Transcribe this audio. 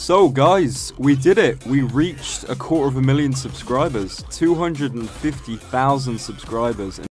So guys, we did it. We reached 250,000 subscribers, 250,000 subscribers.